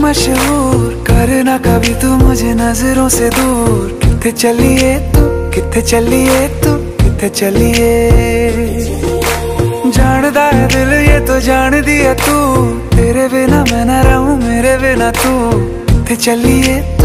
मशहूर, करना कभी तू मुझे नजरों से दूर। किथे चलिए तू, किथे चलिए तू, किथे चलिए। जानदा है दिल ये तो जान दिया तू, तेरे बिना मैं ना रहूं मेरे बिना तू। किथे चलिए